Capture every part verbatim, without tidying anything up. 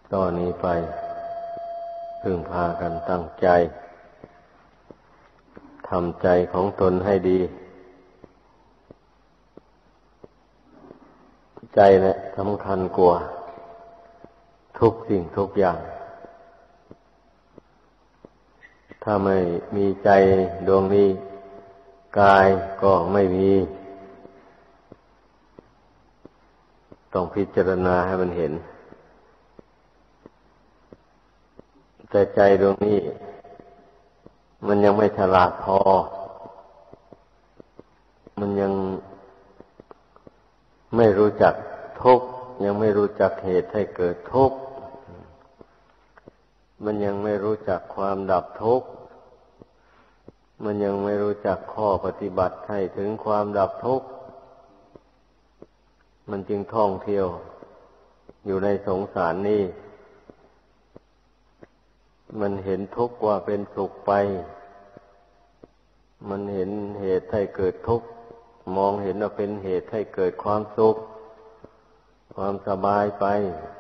ต่อนนี้ไปพึงพากันตั้งใจทำใจของตนให้ดีใจเนี่ยสำคัญกว่าทุกสิ่งทุกอย่างถ้าไม่มีใจดวงนี้กายก็ไม่มีต้องพิจารณาให้มันเห็นแต่ใจดวงนี้มันยังไม่ฉลาดพอมันยังไม่รู้จักทุกข์ยังไม่รู้จักเหตุให้เกิดทุกข์มันยังไม่รู้จักความดับทุกข์มันยังไม่รู้จักข้อปฏิบัติให้ถึงความดับทุกข์มันจึงท่องเที่ยวอยู่ในสงสารนี้มันเห็นทุกข์ว่าเป็นสุขไปมันเห็นเหตุให้เกิดทุกข์มองเห็นว่าเป็นเหตุให้เกิดความสุขความสบายไป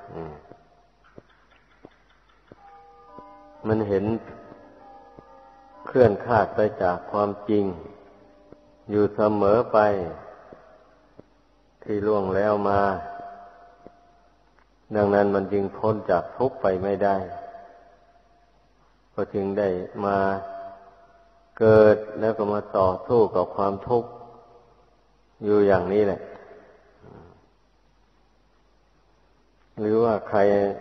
มันเห็นเคลื่อนคลาดไปจากความจริงอยู่เสมอไปที่ล่วงแล้วมาดังนั้นมันจึงพ้นจากทุกข์ไปไม่ได้ก็จึงได้มาเกิดแล้วก็มาต่อสู้กับความทุกข์อยู่อย่างนี้แหละหรือว่าใคร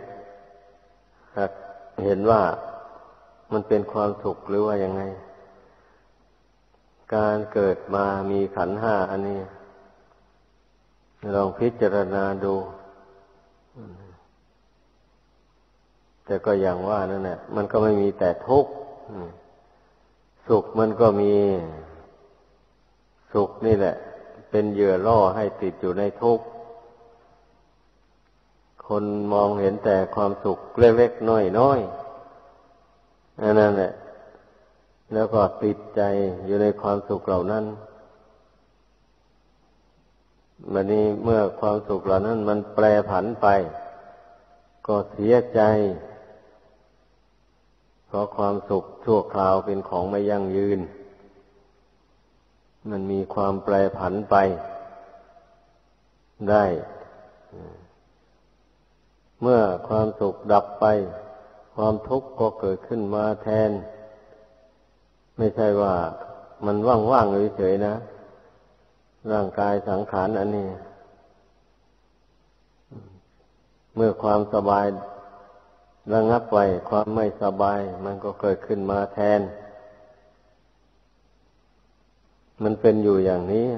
เห็นว่ามันเป็นความสุขหรือว่ายังไงการเกิดมามีขันธ์ห้าอันนี้ลองพิจารณาดูแต่ก็อย่างว่านั่นแหละมันก็ไม่มีแต่ทุกข์สุขมันก็มีสุขนี่แหละเป็นเหยื่อล่อให้ติดอยู่ในทุกข์คนมองเห็นแต่ความสุขเล็กๆน้อยๆอันนั้นแหละแล้วก็ติดใจอยู่ในความสุขเหล่านั้นวันนี้เมื่อความสุขเหล่านั้นมันแปรผันไปก็เสียใจเพราะความสุขชั่วคราวเป็นของไม่ยั่งยืนมันมีความแปรผันไปได้เมื่อความสุขดับไปความทุกข์ก็เกิดขึ้นมาแทนไม่ใช่ว่ามันว่างๆเฉยๆนะร่างกายสังขารอันนี้เมื่อความสบายระงับไปความไม่สบายมันก็เกิดขึ้นมาแทนมันเป็นอยู่อย่างนี้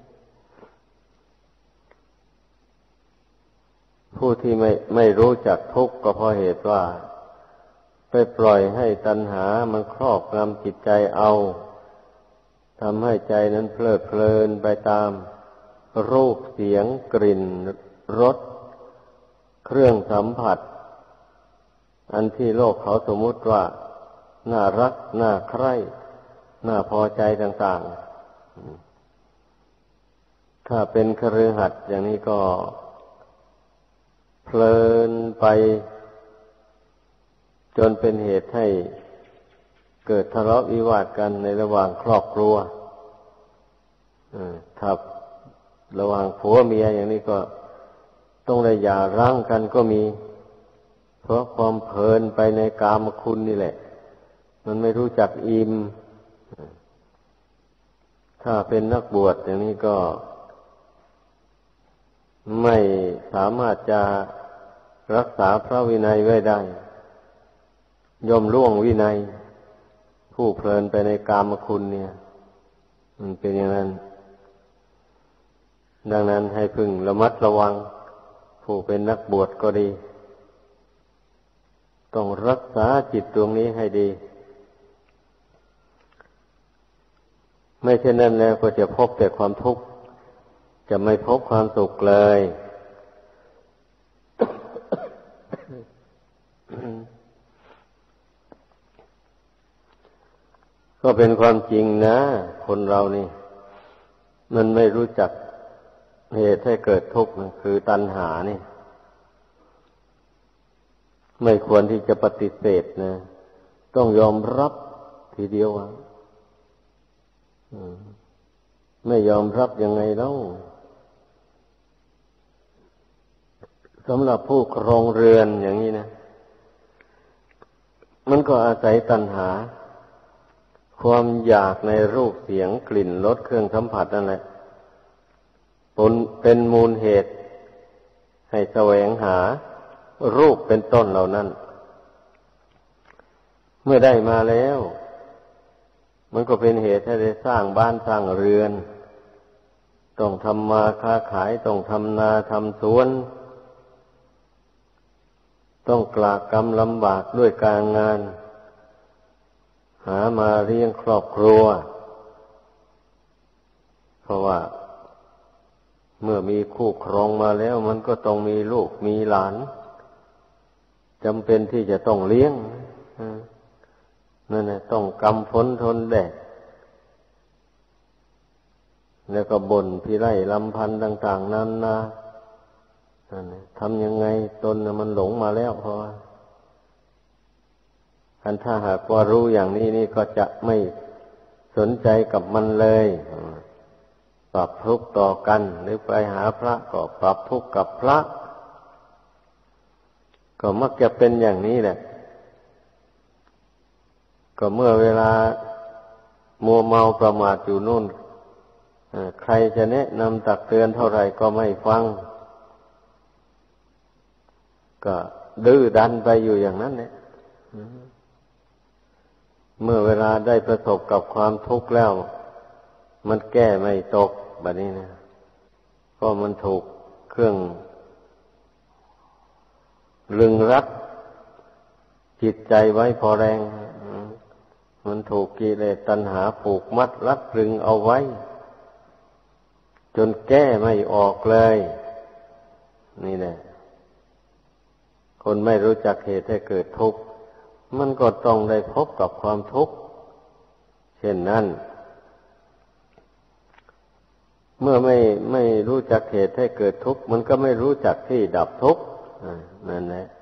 ผู้ที่ไม่ไม่รู้จักทุกข์ก็เพราะเหตุว่าไปปล่อยให้ตัณหามันครอบงำจิตใจเอาทำให้ใจนั้นเพลิดเพลินไปตามรูปเสียงกลิ่นรสเครื่องสัมผัสอันที่โลกเขาสมมุติว่าน่ารักน่าใคร่น่าพอใจต่างๆถ้าเป็นคฤหัสถ์อย่างนี้ก็เพลินไปจนเป็นเหตุให้เกิดทะเลาะวิวาทกันในระหว่างครอบครัวถ้าระหว่างผัวเมียอย่างนี้ก็ต้องได้หย่าร้างกันก็มีเพราะความเพลินไปในกามคุณนี่แหละมันไม่รู้จักอิ่มถ้าเป็นนักบวชอย่างนี้ก็ไม่สามารถจะรักษาพระวินัยไว้ได้ย่อมล่วงวินัยผู้เพลินไปในกามคุณเนี่ยมันเป็นอย่างนั้นดังนั้นให้พึงระมัดระวังผู้เป็นนักบวชก็ดีต้องรักษาจิตดวงนี้ให้ดีไม่เช่นนั้นแล้วก็จะพบแต่ความทุกข์จะไม่พบความสุขเลย ก็เป็นความจริงนะคนเรานี่มันไม่รู้จักเหตุให้เกิดทุกข์คือตัณหานี่ไม่ควรที่จะปฏิเสธนะต้องยอมรับทีเดียวอ่ะไม่ยอมรับยังไงเล่าสำหรับผู้ครองเรือนอย่างนี้นะมันก็อาศัยตัณหาความอยากในรูปเสียงกลิ่นรสเครื่องสัมผัสนั่นแหละเป็นมูลเหตุให้แสวงหารูปเป็นต้นเหล่านั้นเมื่อได้มาแล้วมันก็เป็นเหตุให้ได้สร้างบ้านสร้างเรือนต้องทำมาค้าขายต้องทำนาทำสวนต้องกลากกรรมลำบากด้วยการงานหามาเลี้ยงครอบครัวเพราะว่าเมื่อมีคู่ครองมาแล้วมันก็ต้องมีลูกมีหลานจำเป็นที่จะต้องเลี้ยงนั่นแหละต้องกำฝนทนแดดแล้วก็บ่นพิไรลำพันธ์ต่างๆนานาทำยังไงตนมันหลงมาแล้วเพราะว่าคันถ้าหากว่ารู้อย่างนี้นี่ก็จะไม่สนใจกับมันเลยปรับทุกข์ต่อกันหรือไปหาพระก็ปรับทุกข์กับพระก็มักจะเป็นอย่างนี้แหละก็เมื่อเวลามัวเมาประมาทอยู่นู่นใครจะแนะนำตักเตือนเท่าไหร่ก็ไม่ฟังก็ดื้อดันไปอยู่อย่างนั้นเนี่ยเมื่อเวลาได้ประสบกับความทุกข์แล้วมันแก้ไม่ตกแบบนี้นะเพราะมันถูกเครื่องลึงรัดจิตใจไว้พอแรงมันถูกกิเลสตัณหาผูกมัดรัดรึงเอาไว้จนแก้ไม่ออกเลยนี่แหละคนไม่รู้จักเหตุให้เกิดทุกข์มันก็ต้องได้พบกับความทุกข์เช่นนั้นเมื่อไม่ไม่รู้จักเหตุให้เกิดทุกข์มันก็ไม่รู้จักที่ดับทุกข์นั่นแหละ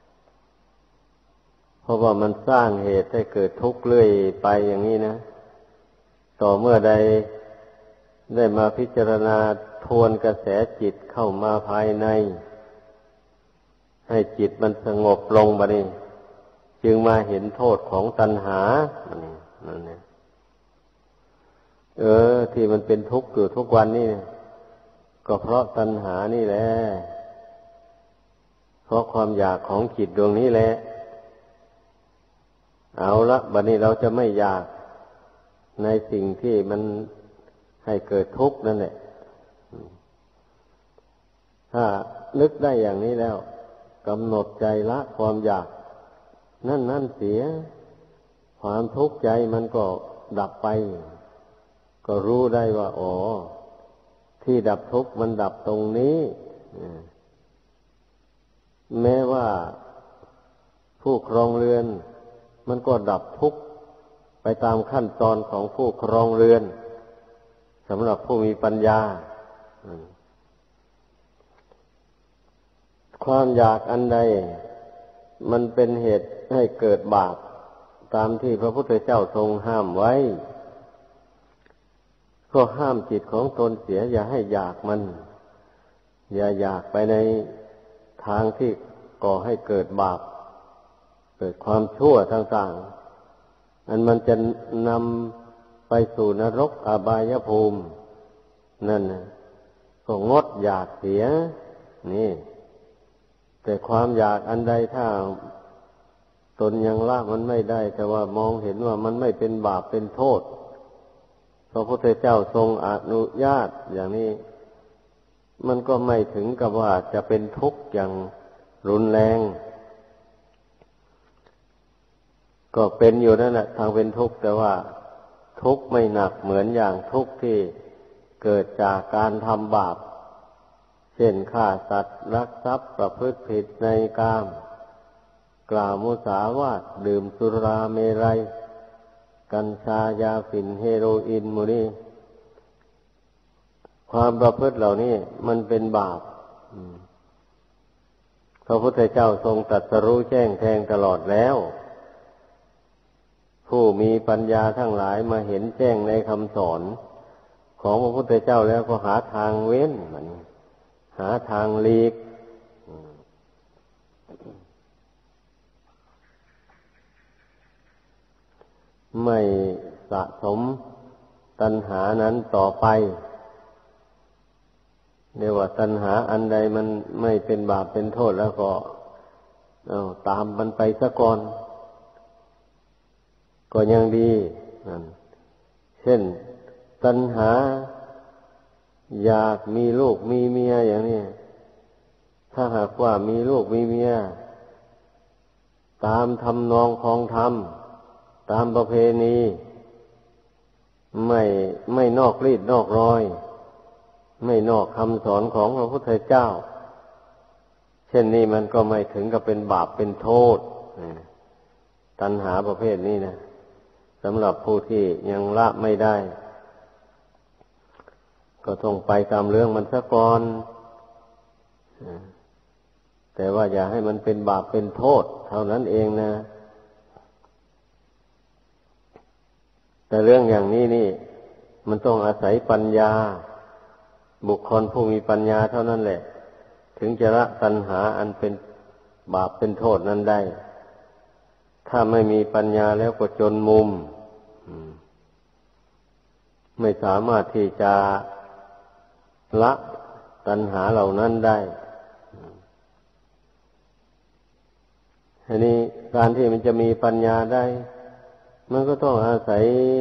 เพราะว่ามันสร้างเหตุให้เกิดทุกข์เรื่อยไปอย่างนี้นะต่อเมื่อใดได้มาพิจารณาทวนกระแสจิตเข้ามาภายในให้จิตมันสงบลงบัดนี้จึงมาเห็นโทษของตัณหานั่นเนี่ยเออที่มันเป็นทุกข์อยู่ทุกวันนี่ก็เพราะตัณหานี่แหละเพราะความอยากของจิตดวงนี้แหละเอาละบัดนี้เราจะไม่อยากในสิ่งที่มันให้เกิดทุกข์นั่นแหละถ้านึกได้อย่างนี้แล้วกำหนดใจละความอยากนั่นนั่นเสียความทุกข์ใจมันก็ดับไปก็รู้ได้ว่าอ๋อที่ดับทุกข์มันดับตรงนี้แม้ว่าผู้ครองเรือนมันก็ดับทุกข์ไปตามขั้นตอนของผู้ครองเรือนสำหรับผู้มีปัญญาความอยากอันใดมันเป็นเหตุให้เกิดบาปตามที่พระพุทธเจ้าทรงห้ามไว้ก็ห้ามจิตของตนเสียอย่าให้อยากมันอย่าอยากไปในทางที่ก่อให้เกิดบาปเกิดความชั่วต่างๆอันมันจะนำไปสู่นรกอบายภูมินั่นนะก็งดอยากเสียนี่แต่ความอยากอันใดถ้าตนยังละมันไม่ได้แต่ว่ามองเห็นว่ามันไม่เป็นบาปเป็นโทษพระพุทธเจ้าทรงอนุญาตอย่างนี้มันก็ไม่ถึงกับว่าจะเป็นทุกข์อย่างรุนแรงก็เป็นอยู่นั่นแหละทางเป็นทุกข์แต่ว่าทุกข์ไม่หนักเหมือนอย่างทุกข์ที่เกิดจากการทำบาปเช่นฆ่าสัตว์ลักทรัพย์ประพฤติผิดในกามกล่าวมุสาวาทดื่มสุราเมรัยกัญชายาฝิ่นเฮโรอีนหมู่นี้ความประพฤติเหล่านี้มันเป็นบาปพระพุทธเจ้าทรงตรัสรู้แจ้งแทงตลอดแล้วผู้มีปัญญาทั้งหลายมาเห็นแจ้งในคำสอนของพระพุทธเจ้าแล้วก็หาทางเว้นมันหาทางหลีกไม่สะสมตัณหานั้นต่อไปเรียกว่าตัณหาอันใดมันไม่เป็นบาปเป็นโทษแล้วก็เอาตามมันไปซะก่อนก็ยังดีนั่นเช่นตัณหาอยากมีลูกมีเมียอย่างนี้ถ้าหากว่ามีลูกมีเมียตามทำนองครองธรรมตามประเพณีไม่ไม่นอกรีดนอกรอยไม่นอกคำสอนของพระพุทธเจ้าเช่นนี้มันก็ไม่ถึงกับเป็นบาปเป็นโทษตัณหาประเภทนี้นะสำหรับผู้ที่ยังละไม่ได้ก็ต้องไปตามเรื่องมันซะก่อนแต่ว่าอย่าให้มันเป็นบาปเป็นโทษเท่านั้นเองนะแต่เรื่องอย่างนี้นี่มันต้องอาศัยปัญญาบุคคลผู้มีปัญญาเท่านั้นแหละถึงจะละตัณหาอันเป็นบาปเป็นโทษนั้นได้ถ้าไม่มีปัญญาแล้วก็จนมุมไม่สามารถที่จะละตัณหาเหล่านั้นได้ทีนี้การที่มันจะมีปัญญาได้มันก็ต้องอาศัย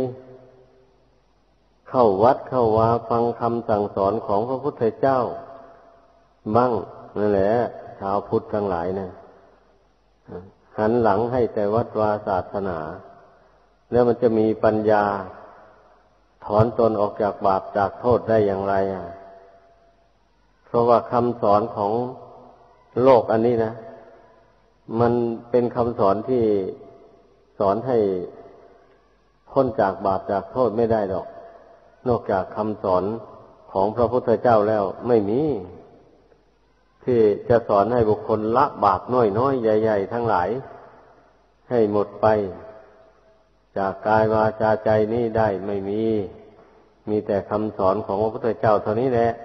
เข้าวัดเข้าวาฟังคำสั่งสอนของพระพุทธเจ้าบ้างนั่นแหละชาวพุทธทั้งหลายนะหันหลังให้แต่วัดวาศาสนาแล้วมันจะมีปัญญาถอนตนออกจากบาปจากโทษได้อย่างไรอ่ะเพราะว่าคำสอนของโลกอันนี้นะมันเป็นคำสอนที่สอนให้พ้นจากบาปจากโทษไม่ได้หรอกนอกจากคำสอนของพระพุทธเจ้าแล้วไม่มีที่จะสอนให้บุคคลละบาปน้อยๆใหญ่ๆทั้งหลายให้หมดไปจากกายวาจาใจนี้ได้ไม่มีมีแต่คำสอนของพระพุทธเจ้าเท่านี้แหละ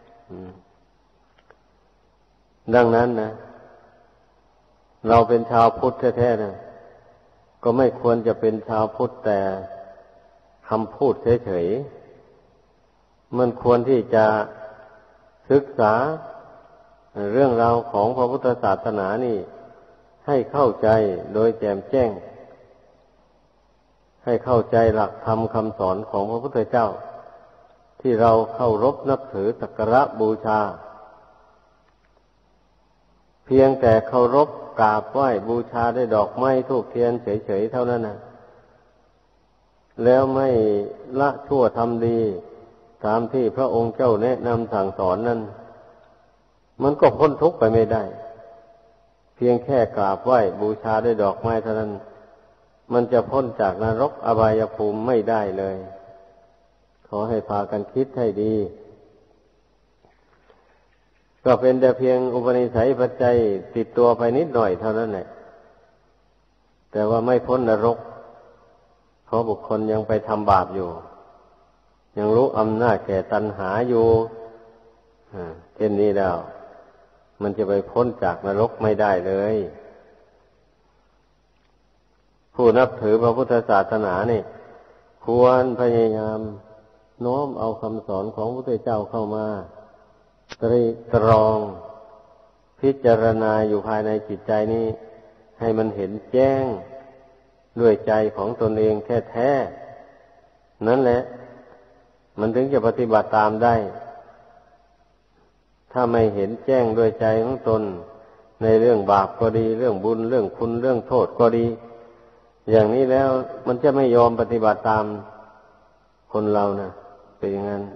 ดังนั้นนะเราเป็นชาวพุทธแท้ๆนะก็ไม่ควรจะเป็นชาวพุทธแต่คำพูดเฉยๆมันควรที่จะศึกษาเรื่องราวของพระพุทธศาสนานี่ให้เข้าใจโดยแจ่มแจ้งให้เข้าใจหลักธรรมคำสอนของพระพุทธเจ้าที่เราเคารพนับถือสักการะบูชาเพียงแต่เคารพกราบไหว้บูชาด้วยดอกไม้ธูปเทียนเฉยๆเท่านั้นนะแล้วไม่ละชั่วทำดีตามที่พระองค์เจ้าแนะนำสั่งสอนนั้นมันก็พ้นทุกข์ไปไม่ได้เพียงแค่กราบไหว้บูชาด้วยดอกไม้เท่านั้นมันจะพ้นจากนรกอบายภูมิไม่ได้เลยขอให้พากันคิดให้ดีก็เป็นแต่เพียงอุปนิสัยปัจจัยติดตัวไปนิดหน่อยเท่านั้นแหละแต่ว่าไม่พ้นนรกเพราะบุคคลยังไปทำบาปอยู่ยังรู้อำนาจแก่ตัณหาอยู่เช่นนี้แล้วมันจะไปพ้นจากนรกไม่ได้เลยผู้นับถือพระพุทธศาสนานี่ควรพยายามโน้มเอาคำสอนของพระพุทธเจ้าเข้ามาตรีตรองพิจารณาอยู่ภายในจิตใจนี้ให้มันเห็นแจ้งด้วยใจของตนเองแท้ๆนั่นแหละมันถึงจะปฏิบัติตามได้ถ้าไม่เห็นแจ้งด้วยใจของตนในเรื่องบาปก็ดีเรื่องบุญเรื่องคุณเรื่องโทษก็ดีอย่างนี้แล้วมันจะไม่ยอมปฏิบัติตามคนเรานะเป็นอย่างนั้น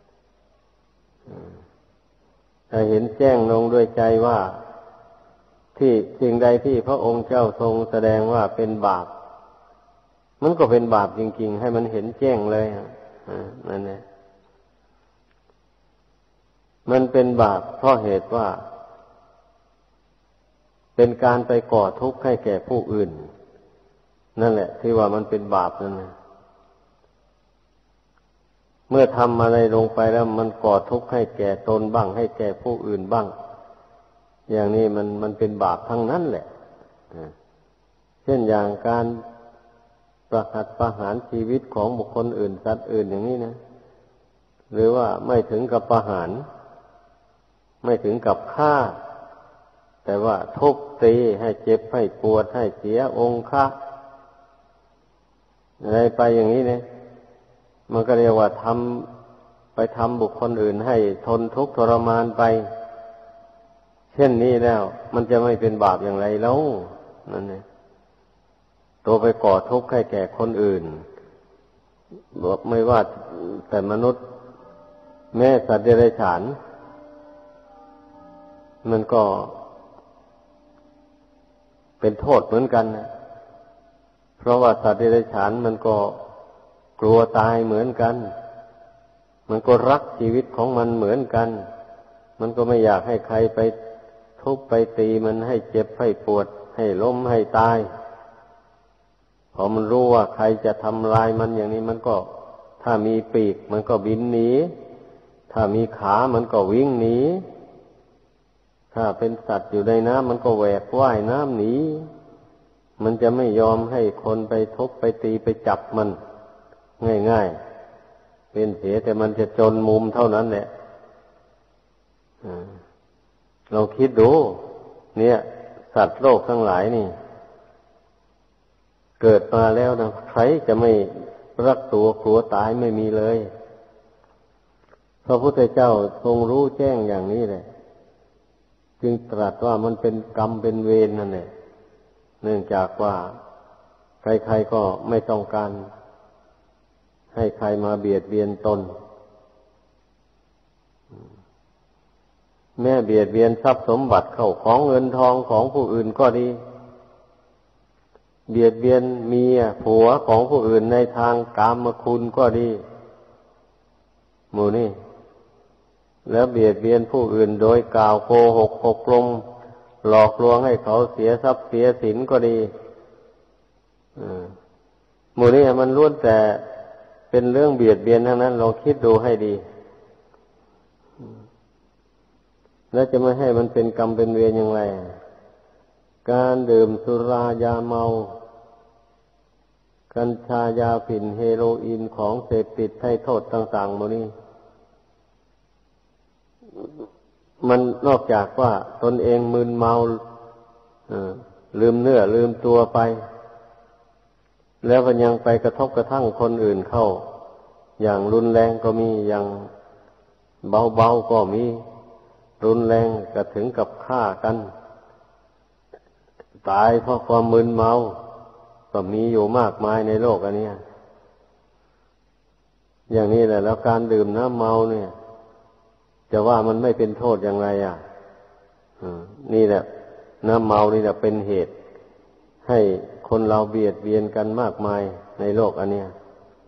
ถ้าเห็นแจ้งลงด้วยใจว่าที่สิ่งใดที่พระองค์เจ้าทรงแสดงว่าเป็นบาปมันก็เป็นบาปจริงๆให้มันเห็นแจ้งเลยนั่นแหละมันเป็นบาปเพราะเหตุว่าเป็นการไปก่อทุกข์ให้แก่ผู้อื่นนั่นแหละที่ว่ามันเป็นบาปนั่นนะเมื่อทำอะไรลงไปแล้วมันก่อทุกข์ให้แก่ตนบ้างให้แก่ผู้อื่นบ้างอย่างนี้มันมันเป็นบาปทั้งนั้นแหละเช่นอย่างการประหัตประหารชีวิตของบุคคลอื่นสัตว์อื่นอย่างนี้นะหรือว่าไม่ถึงกับประหารไม่ถึงกับฆ่าแต่ว่าทุบตีให้เจ็บให้ปวดให้เสียองค์ค่าอะไรไปอย่างนี้เนี่ยมันก็เรียกว่าทำไปทำบุคคลอื่นให้ทนทุกข์ทรมานไปเช่นนี้แล้วมันจะไม่เป็นบาปอย่างไรแล้วนั่นเองตัวไปก่อทุกข์ให้แก่คนอื่นบอกไม่ว่าแต่มนุษย์แม้สัตว์เดรัจฉานมันก็เป็นโทษเหมือนกันนะเพราะว่าสัตว์เดรัจฉานมันก็กลัวตายเหมือนกันมันก็รักชีวิตของมันเหมือนกันมันก็ไม่อยากให้ใครไปทุบไปตีมันให้เจ็บให้ปวดให้ล้มให้ตายพอมันรู้ว่าใครจะทำลายมันอย่างนี้มันก็ถ้ามีปีกมันก็บินหนีถ้ามีขามันก็วิ่งหนีถ้าเป็นสัตว์อยู่ในน้ำมันก็แหวกว่ายน้ำหนีมันจะไม่ยอมให้คนไปทุบไปตีไปจับมันง่ายๆเป็นเสียแต่มันจะจนมุมเท่านั้นแหละเราคิดดูเนี่ยสัตว์โลกทั้งหลายนี่เกิดมาแล้วนะใครจะไม่รักตัวกลัวตายไม่มีเลยพระพุทธเจ้าทรงรู้แจ้งอย่างนี้แหละจึงตรัสว่ามันเป็นกรรมเป็นเวรนั่นแหละเนื่องจากว่าใครๆก็ไม่ต้องการให้ใครมาเบียดเบียนตนแม้เบียดเบียนทรัพย์สมบัติเข้าของเงินทองของผู้อื่นก็ดีเบียดเบียนเมียผัวของผู้อื่นในทางกามคุณก็ดีหมู่นี่แล้วเบียดเบียนผู้อื่นโดยกล่าวโกหกหกลมหลอกลวงให้เขาเสียทรัพย์เสียสินก็ดีหมู่นี่มันล้วนแต่เป็นเรื่องเบียดเบียนทั้งนั้นลองคิดดูให้ดีแล้วจะไม่ให้มันเป็นกรรมเป็นเวรอย่างไรการดื่มสุรายาเมากัญชายาฝิ่นเฮโรอีนของเสพติดให้โทษต่างๆหมดนี้มันนอกจากว่าตนเองมึนเมาลืมเนื้อลืมตัวไปแล้วก็ยังไปกระทบกระทั่งคนอื่นเข้าอย่างรุนแรงก็มีอย่างเบาๆก็มีรุนแรงก็ถึงกับฆ่ากันตายเพราะความมึนเมาก็มีอยู่มากมายในโลกอันนี้อย่างนี้แหละแล้วการดื่มน้ำเมาเนี่ยจะว่ามันไม่เป็นโทษอย่างไรอ่ะนี่แหละน้ำเมานี่แหละเป็นเหตุให้คนเราเบียดเบียนกันมากมายในโลกอันเนี้ย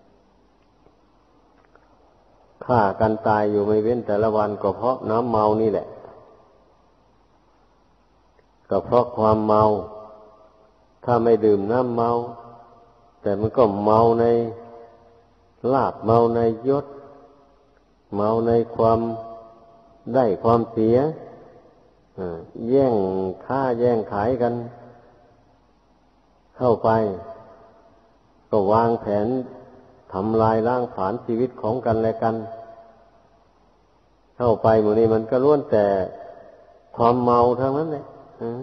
ฆ่ากันตายอยู่ไม่เว้นแต่ละวันก็เพราะน้ำเมานี่แหละก็เพราะความเมาถ้าไม่ดื่มน้ำเมาแต่มันก็เมาในลาภเมาในยศเมาในความได้ความเสียแย่งค้าแย่งขายกันเข้าไปก็วางแผนทำลายล้างผลาญชีวิตของกันและกันเข้าไปหมู่นี้มันก็ล้วนแต่ความเมาทั้งนั้นเลย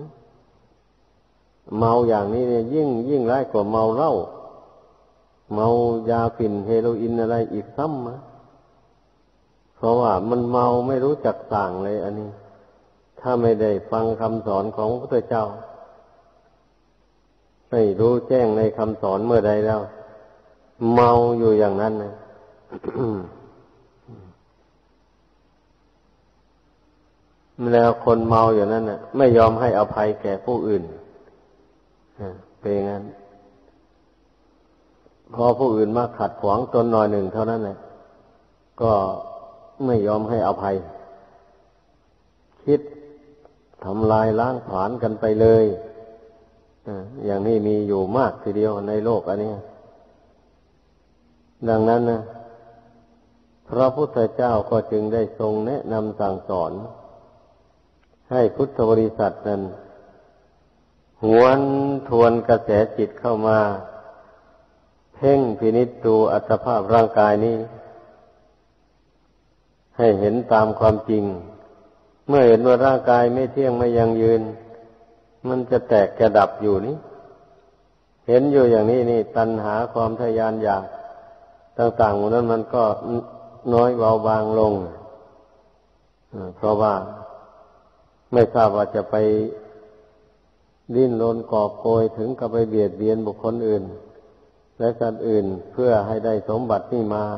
เมาอย่างนี้เนี่ยยิ่งยิ่งร้ายกว่าเมาเหล้าเมายาฝิ่นเฮโรอีนอะไรอีกซ้ำนะเพราะว่ามันเมาไม่รู้จักต่างเลยอันนี้ถ้าไม่ได้ฟังคำสอนของพระพุทธเจ้าไม่รู้แจ้งในคำสอนเมื่อใดแล้วเมาอยู่อย่างนั้นนะ แล้วคนเมาอย่างนั้นน่ะไม่ยอมให้อภัยแก่ผู้อื่นเป็นงั้นพอผู้อื่นมาขัดขวางตนหน่อยหนึ่งเท่านั้นแหละก็ไม่ยอมให้อภัยคิดทำลายล้างผลาญกันไปเลยอย่างนี้มีอยู่มากทีเดียวในโลกอันนี้ดังนั้นนะพระพุทธเจ้าก็จึงได้ทรงแนะนำสั่งสอนให้พุทธบริษัทนั้นหวนทวนกระแสจิตเข้ามาเพ่งพินิจดูอัตภาพร่างกายนี้ให้เห็นตามความจริงเมื่อเห็นว่าร่างกายไม่เที่ยงไม่ยั่งยืนมันจะแตกจะดับอยู่นี่เห็นอยู่อย่างนี้นี่ตัณหาความทะยานอยากต่างๆหมดนั้นมันก็น้อยเบาบางลงเพราะว่าไม่ทราบว่าจะไปดิ้นรนกอบโกยถึงกับไปเบียดเบียนบุคคลอื่นและสัตว์อื่นเพื่อให้ได้สมบัตินี่มา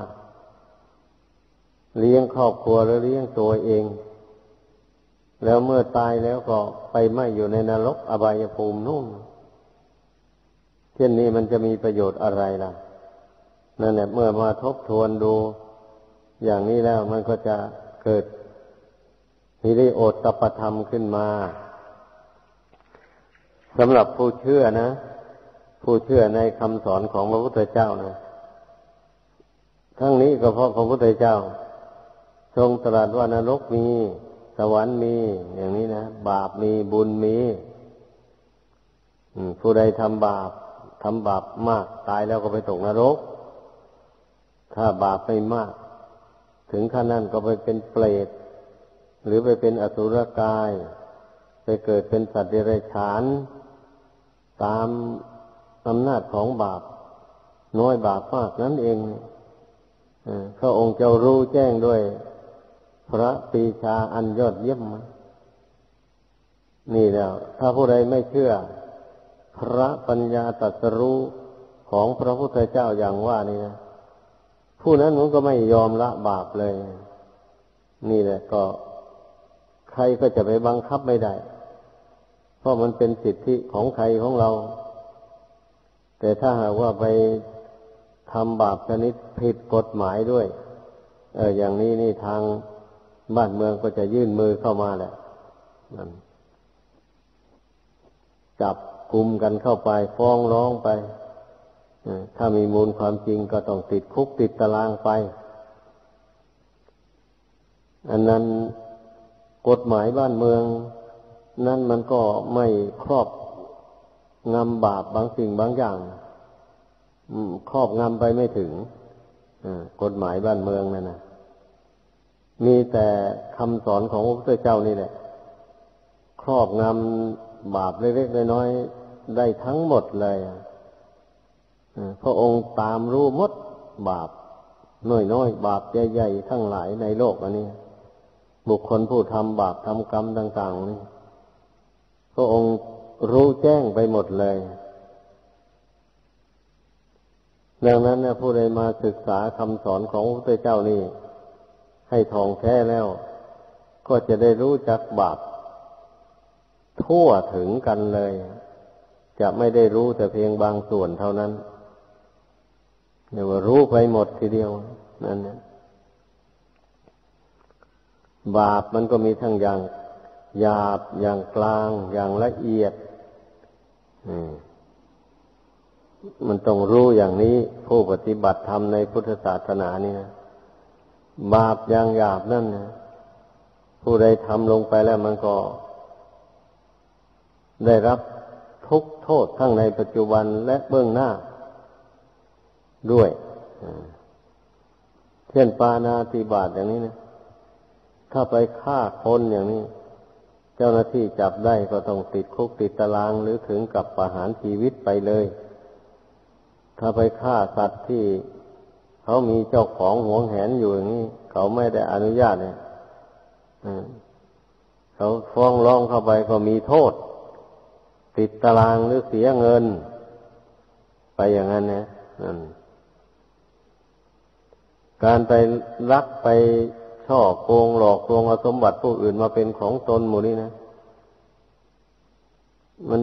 เลี้ยงครอบครัวหรือเลี้ยงตัวเองแล้วเมื่อตายแล้วก็ไปไหม้อยู่ในนรกอบายภูมินู่นเช่นนี้มันจะมีประโยชน์อะไรล่ะนั่นแหละเมื่อมาทบทวนดูอย่างนี้แล้วมันก็จะเกิดฮิริโอตตัปปธรรมขึ้นมาสำหรับผู้เชื่อนะผู้เชื่อในคำสอนของพระพุทธเจ้านะทั้งนี้ก็เพราะพระพุทธเจ้าทรงตรัสว่านรกมีสวรรค์มีอย่างนี้นะบาปมีบุญมีผู้ใดทำบาปทำบาปมากตายแล้วก็ไปตกนรกถ้าบาปไม่มากถึงขั้นนั้นก็ไปเป็นเปรตหรือไปเป็นอสุรกายไปเกิดเป็นสัตว์เดรัจฉานตามอำนาจของบาปน้อยบาปมากนั่นเองพระองค์เจ้ารู้แจ้งด้วยพระปรีชาอันยอดเยี่ยมนี่แล้วถ้าผู้ใดไม่เชื่อพระปัญญาตรัสรู้ของพระพุทธเจ้าอย่างว่านี่นะผู้นั้นมันก็ไม่ยอมละบาปเลยนี่แหละก็ใครก็จะไปบังคับไม่ได้เพราะมันเป็นสิทธิของใครของเราแต่ถ้าหากว่าไปทำบาปชนิดผิดกฎหมายด้วยเอออย่างนี้นี่ทางบ้านเมืองก็จะยื่นมือเข้ามาแหละนั่นจับกุมกันเข้าไปฟ้องร้องไปถ้ามีมูลความจริงก็ต้องติดคุกติดตารางไปอันนั้นกฎหมายบ้านเมืองนั่นมันก็ไม่ครอบงำบาปบางสิ่งบางอย่างครอบงำไปไม่ถึงกฎหมายบ้านเมืองนั่นนะมีแต่คำสอนของพระพุทธเจ้านี่แหละครอบงำบาปเล็กๆน้อยๆได้ทั้งหมดเลยพระองค์ตามรู้หมดบาปน้อยๆบาปใหญ่ๆทั้งหลายในโลกอันนี้บุคคลผู้ทำบาปทำกรรมต่างๆนี่พระองค์รู้แจ้งไปหมดเลยดังนั้นนะผู้ใดมาศึกษาคำสอนของพระพุทธเจ้านี่ให้ท่องแท้แล้วก็จะได้รู้จักบาปทั่วถึงกันเลยจะไม่ได้รู้แต่เพียงบางส่วนเท่านั้นเรียกว่ารู้ไปหมดทีเดียวนั่นนะบาปมันก็มีทั้งอย่างหยาบอย่างกลางอย่างละเอียดมันต้องรู้อย่างนี้ผู้ปฏิบัติธรรมในพุทธศาสนานี่นะบาปอย่างหยาบนั่นนะผู้ใดทำลงไปแล้วมันก็ได้รับทุกโทษทั้งในปัจจุบันและเบื้องหน้าด้วยเช่นปาณาติบาตอย่างนี้นะถ้าไปฆ่าคนอย่างนี้เจ้าหน้าที่จับได้ก็ต้องติดคุกติดตารางหรือถึงกับประหารชีวิตไปเลยถ้าไปฆ่าสัตว์ที่เขามีเจ้าของหวงแหนอยู่อย่างนี้เขาไม่ได้อนุญาตเนี่ยเขาฟ้องร้องเข้าไปก็มีโทษติดตารางหรือเสียเงินไปอย่างนั้นนะนั่นการไปลักไปช่อโกงหลอกลวงเอาสมบัติผู้อื่นมาเป็นของตนหมู่นี้นะมัน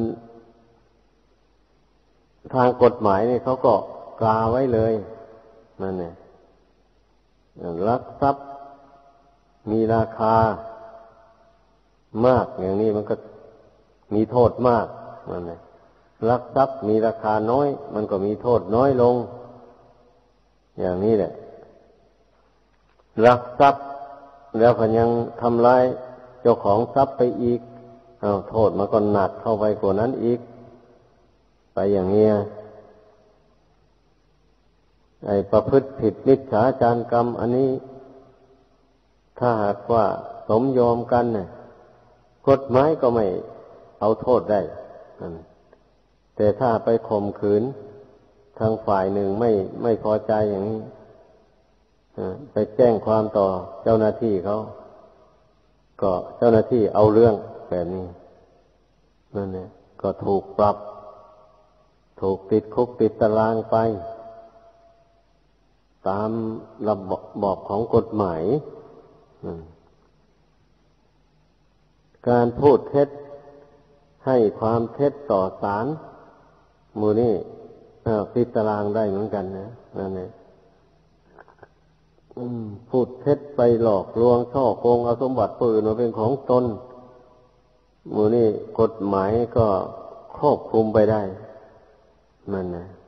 ทางกฎหมายนี่เขาก็กาไว้เลยนั่นเนี่ยลักทรัพย์มีราคามากอย่างนี้มันก็มีโทษมากนั่นแหละลักทรัพย์มีราคาน้อยมันก็มีโทษน้อยลงอย่างนี้แหละลักทรัพย์แล้วก็ยังทำลายเจ้าของทรัพย์ไปอีกเอาโทษมันก็หนักเข้าไปกว่านั้นอีกไปอย่างนี้ไอ้ประพฤติผิดมิจฉาจารกรรมอันนี้ถ้าหากว่าสมยอมกันเนี่ยกฎหมายก็ไม่เอาโทษได้แต่ถ้าไปข่มขืนทางฝ่ายหนึ่งไม่ไม่พอใจอย่างนี้ไปแจ้งความต่อเจ้าหน้าที่เขาก็เจ้าหน้าที่เอาเรื่องแบบนี้นั่นเนี่ยก็ถูกปรับถูกติดคุกติดตารางไปตามระบอบของกฎหมายการพูดเท็จให้ความเท็จต่อศาลหมู่นี้ติดตารางได้เหมือนกันนะนั่นเนี่ยพูดเท็จไปหลอกลวงช่อโกงเอาสมบัติผู้อื่นมาเป็นของตนหมู่นี้กฎหมายก็ครอบคลุมไปได้นั่นนะ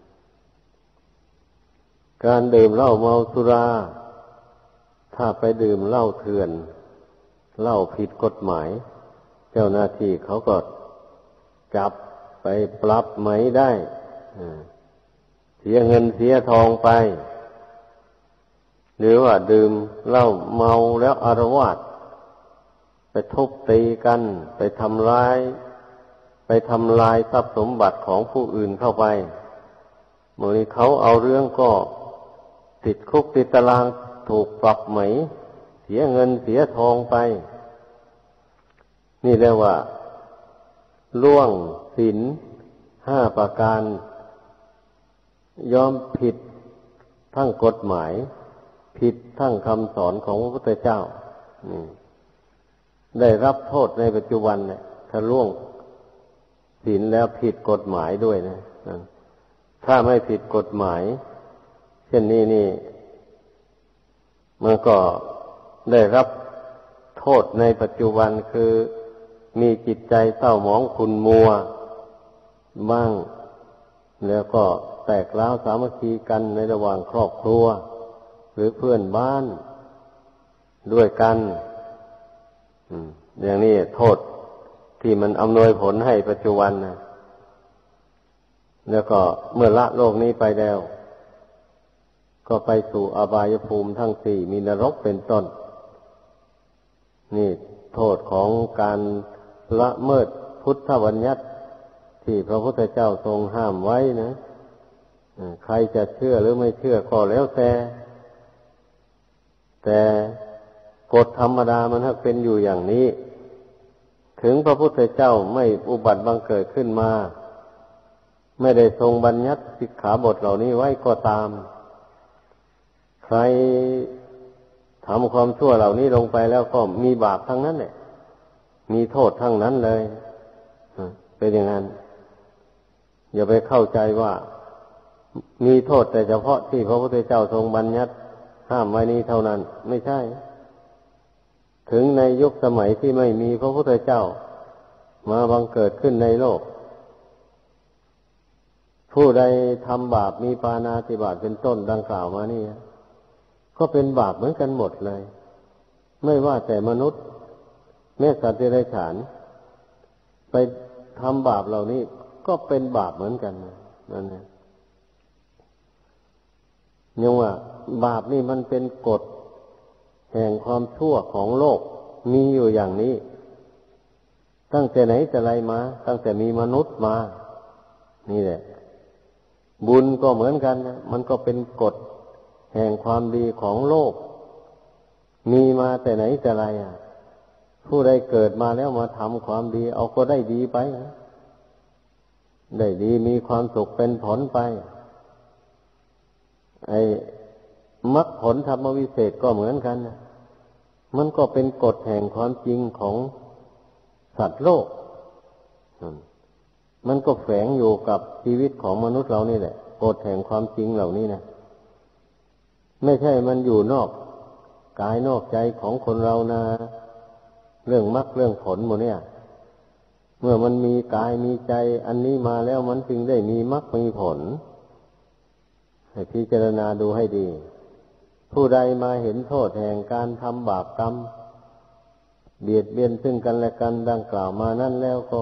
การดื่มเหล้าเมาสุราถ้าไปดื่มเหล้าเถื่อนเหล้าผิดกฎหมายเจ้าหน้าที่เขาก็จับไปปรับไหมได้เสียเงินเสียทองไปหรือว่าดื่มเหล้าเมาแล้วอาละวาดไปทุบตีกันไปทำร้ายไปทำลายทรัพย์สมบัติของผู้อื่นเข้าไปเมื่อนี้เขาเอาเรื่องก็ติดคุกติดตารางถูกปรับไหมเสียเงินเสียทองไปนี่เรียกว่าล่วงศีลห้าประการยอมผิดทั้งกฎหมายผิดทั้งคำสอนของพระพุทธเจ้านี่ได้รับโทษในปัจจุบันเนี่ยถ้าล่วงศีลแล้วผิดกฎหมายด้วยนะถ้าไม่ผิดกฎหมายเช่นนี้นี่มันก็ได้รับโทษในปัจจุบันคือมีจิตใจเศร้าหมองขุ่นมัวบ้างแล้วก็แตกร้าวสามัคคีกันในระหว่างครอบครัวหรือเพื่อนบ้านด้วยกันอย่างนี้โทษที่มันอำนวยผลให้ปัจจุบันนะแล้วก็เมื่อละโลกนี้ไปแล้วก็ไปสู่อบายภูมิทั้งสี่มีนรกเป็นต้นนี่โทษของการละเมิดพุทธบัญญัติที่พระพุทธเจ้าทรงห้ามไว้นะใครจะเชื่อหรือไม่เชื่อก็แล้วแต่แต่กฎธรรมดามันเป็นอยู่อย่างนี้ถึงพระพุทธเจ้าไม่อุบัติบังเกิดขึ้นมาไม่ได้ทรงบัญญัติสิกขาบทเหล่านี้ไว้ก็ตามใครทำความชั่วเหล่านี้ลงไปแล้วก็มีบาปทั้งนั้นแหละมีโทษทั้งนั้นเลยเป็นอย่างนั้นอย่าไปเข้าใจว่ามีโทษแต่เฉพาะที่พระพุทธเจ้าทรงบัญญัติห้ามไว้นี้เท่านั้นไม่ใช่ถึงในยุคสมัยที่ไม่มีพระพุทธเจ้ามาบังเกิดขึ้นในโลกผู้ใดทำบาปมีปาณาติบาตเป็นต้นดังกล่าวมานี่ก็เป็นบาปเหมือนกันหมดเลยไม่ว่าแต่มนุษย์แม้สัตว์เดรัจฉานไปทำบาปเหล่านี้ก็เป็นบาปเหมือนกันนั่นเองยังว่าบาปนี่มันเป็นกฎแห่งความชั่วของโลกมีอยู่อย่างนี้ตั้งแต่ไหนแต่ไรมาตั้งแต่มีมนุษย์มานี่แหละบุญก็เหมือนกันนะมันก็เป็นกฎแห่งความดีของโลกมีมาแต่ไหนแต่ไรอ่ะผู้ใดเกิดมาแล้วมาทำความดีเอาก็ได้ดีไปนะได้ดีมีความสุขเป็นผลไปไอ้มรรคผลธรรมวิเศษก็เหมือนกันนะมันก็เป็นกฎแห่งความจริงของสัตว์โลกมันก็แฝงอยู่กับชีวิตของมนุษย์เรานี่แหละกฎแห่งความจริงเหล่านี้นะไม่ใช่มันอยู่นอกกายนอกใจของคนเรานะเรื่องมรรคเรื่องผลหมดเนี่ยเมื่อมันมีกายมีใจอันนี้มาแล้วมันจึงได้มีมรรคมีผลให้พิจารณาดูให้ดีผู้ใดมาเห็นโทษแห่งการทำบาปกรรมเบียดเบียนซึ่งกันและกันดังกล่าวมานั่นแล้วก็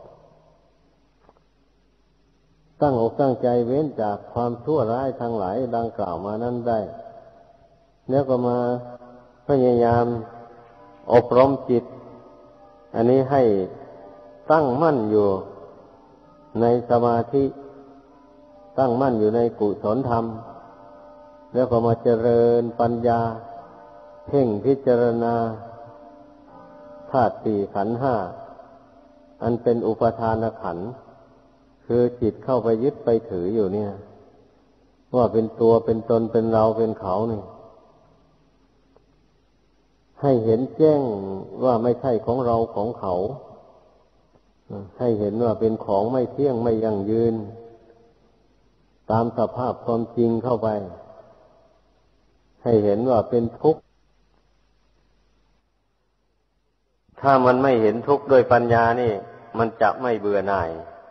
ตั้งอกตั้งใจเว้นจากความชั่วร้ายทั้งหลายดังกล่าวมานั้นได้แล้วก็มาพยายามอบรมจิตอันนี้ให้ตั้งมั่นอยู่ในสมาธิตั้งมั่นอยู่ในกุศลธรรมแล้วก็มาเจริญปัญญาเพ่งพิจารณาธาตุสี่ขันธ์ห้าอันเป็นอุปทานขันธ์คือจิตเข้าไปยึดไปถืออยู่เนี่ยว่าเป็นตัวเป็นตนเป็นเราเป็นเขานี่ให้เห็นแจ้งว่าไม่ใช่ของเราของเขาให้เห็นว่าเป็นของไม่เที่ยงไม่ยั่งยืนตามสภาพความจริงเข้าไปให้เห็นว่าเป็นทุกข์ถ้ามันไม่เห็นทุกข์ด้วยปัญญานี่มันจะไม่เบื่อหน่าย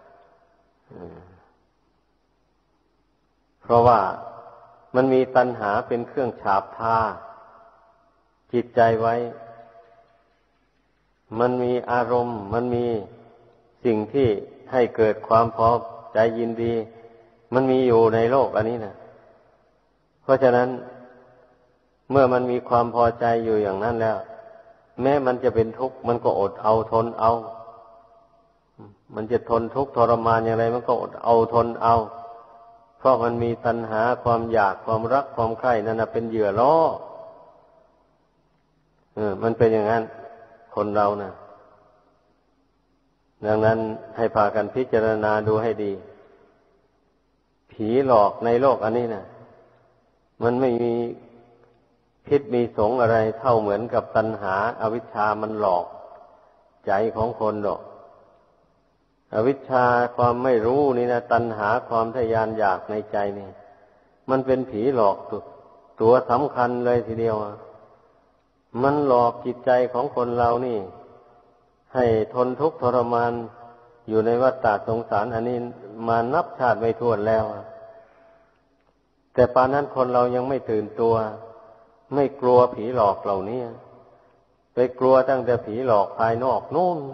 เพราะว่ามันมีตัณหาเป็นเครื่องฉาบทาจิตใจไว้มันมีอารมณ์มันมีสิ่งที่ให้เกิดความพอใจยินดีมันมีอยู่ในโลกอันนี้นะเพราะฉะนั้นเมื่อมันมีความพอใจอยู่อย่างนั้นแล้วแม้มันจะเป็นทุกข์มันก็อดเอาทนเอามันจะทนทุกข์ทรมานอย่างไรมันก็อดเอาทนเอาเพราะมันมีตัณหาความอยากความรักความใคร่นั่นนะเป็นเหยื่อล่อเออมันเป็นอย่างนั้นคนเรานะดังนั้นให้พากันพิจารณาดูให้ดีผีหลอกในโลกอันนี้นะมันไม่มีพิษมีสงอะไรเท่าเหมือนกับตัณหาอวิชชามันหลอกใจของคนหรอกอวิชชาความไม่รู้นี่นะตัณหาความทะยานอยากในใจนี่มันเป็นผีหลอกตัวตัวสำคัญเลยทีเดียวมันหลอกจิตใจของคนเรานี่ให้ทนทุกข์ทรมานอยู่ในวัฏฏะสงสารอันนี้มานับชาติไม่ถ้วนแล้วแต่ปานนั้นคนเรายังไม่ตื่นตัวไม่กลัวผีหลอกเหล่านี้ไปกลัวตั้งแต่ผีหลอกภายนอกนู่น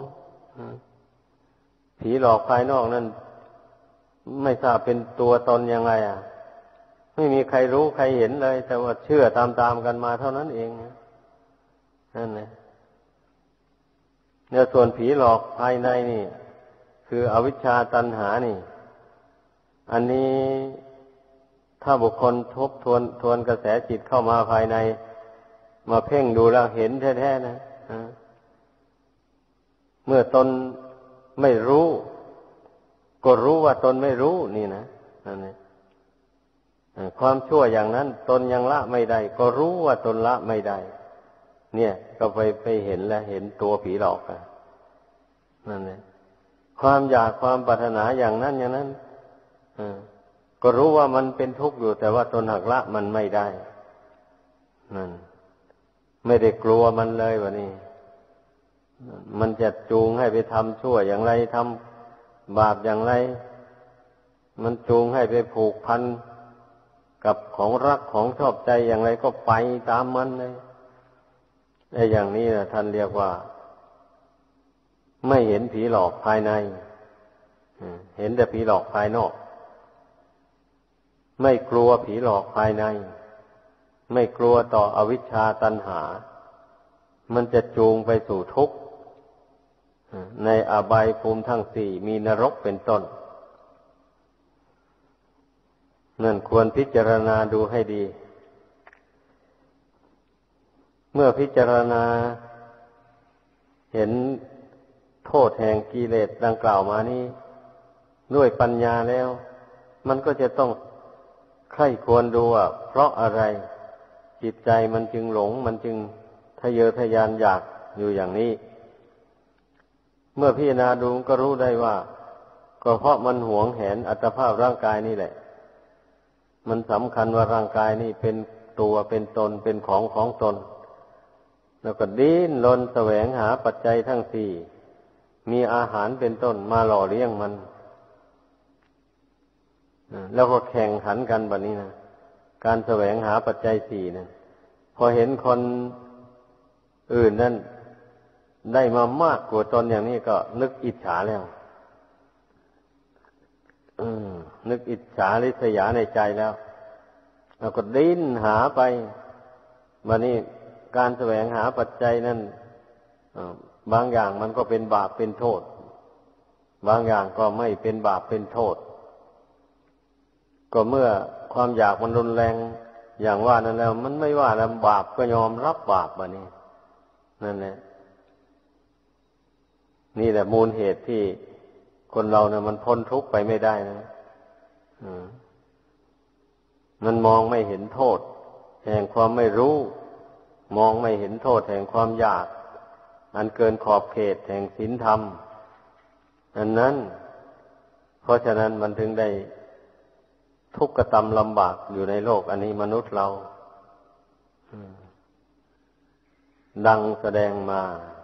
ผีหลอกภายนอกนั่นไม่ทราบเป็นตัวตนยังไงอ่ะไม่มีใครรู้ใครเห็นเลยแต่ว่าเชื่อตามๆกันมาเท่านั้นเองนั่นแหละเนี่ยส่วนผีหลอกภายในนี่คืออวิชชาตัณหานี่อันนี้ถ้าบุคคลทบทวนทวนกระแสจิตเข้ามาภายในมาเพ่งดูแล้วเห็นแท้ๆนะเมื่อตนไม่รู้ก็รู้ว่าตนไม่รู้นี่นะนั่นเองความชั่วอย่างนั้นตนยังละไม่ได้ก็รู้ว่าตนละไม่ได้เนี่ยก็ไปไปเห็นแล้วเห็นตัวผีหลอกอ่ะนั่นเองความอยากความปรารถนาอย่างนั้นอย่างนั้นก็รู้ว่ามันเป็นทุกข์อยู่แต่ว่าตนหักละมันไม่ได้นั่นไม่ได้กลัวมันเลยวะนี่มันจะจูงให้ไปทำชั่วอย่างไรทำบาปอย่างไรมันจูงให้ไปผูกพันกับของรักของชอบใจอย่างไรก็ไปตามมันเลยไอ้อย่างนี้นะท่านเรียกว่าไม่เห็นผีหลอกภายในเห็นแต่ผีหลอกภายนอกไม่กลัวผีหลอกภายในไม่กลัวต่ออวิชชาตัณหามันจะจูงไปสู่ทุกข์ในอบายภูมิทั้งสี่มีนรกเป็นต้นนั่นควรพิจารณาดูให้ดีเมื่อพิจารณาเห็นโทษแห่งกิเลสดังกล่าวมานี้ด้วยปัญญาแล้วมันก็จะต้องใคร่ควรดูว่าเพราะอะไรจิตใจมันจึงหลงมันจึงทะเยอทะยานอยากอยู่อย่างนี้เมื่อพิจารณาดูก็รู้ได้ว่าก็เพราะมันหวงแหนอัตภาพร่างกายนี่แหละมันสำคัญว่าร่างกายนี่เป็นตัวเป็นตนเป็นของของตนแล้วก็ดิ้นรนแสวงหาปัจจัยทั้งสี่มีอาหารเป็นต้นมาหล่อเลี้ยงมันแล้วก็แข่งขันกันแบบนี้นะการแสวงหาปัจจัยสี่นะพอเห็นคนอื่นนั่นได้มามากกว่าตนอย่างนี้ก็นึกอิจฉาแล้วนึกอิจฉาริษยาในใจแล้วแล้วก็ดิ้นหาไปวันนี้การแสวงหาปัจจัยนั้นบางอย่างมันก็เป็นบาปเป็นโทษบางอย่างก็ไม่เป็นบาปเป็นโทษก็เมื่อความอยากมันรุนแรงอย่างว่านั้นแล้วมันไม่ว่าแล้วบาปก็ยอมรับบาปแบบนี้นั่นแหละนี่แหละมูลเหตุที่คนเราเนี่ยมันพ้นทุกข์ไปไม่ได้นะมันมองไม่เห็นโทษแห่งความไม่รู้มองไม่เห็นโทษแห่งความอยากอันเกินขอบเขตแห่งศีลธรรมอันนั้นเพราะฉะนั้นมันถึงได้ทุกข์กระทำลำบากอยู่ในโลกอันนี้มนุษย์เราดังแสดงมา